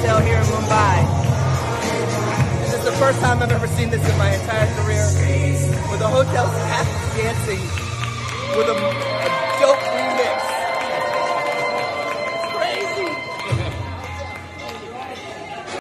hotel here in Mumbai. This is the first time I've ever seen this in my entire career, where the hotel staff is dancing with a